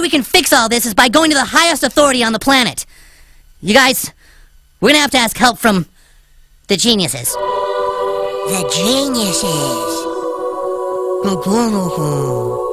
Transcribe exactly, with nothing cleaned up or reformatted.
we can fix all this is by going to the highest authority on the planet. You guys, we're gonna have to ask help from the Geniouses. The Geniouses.